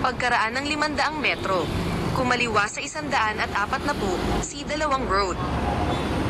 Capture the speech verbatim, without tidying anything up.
pagkaraan ng limang daang metro. Kumaliwa sa isang daan at apat na po, C dalawang road.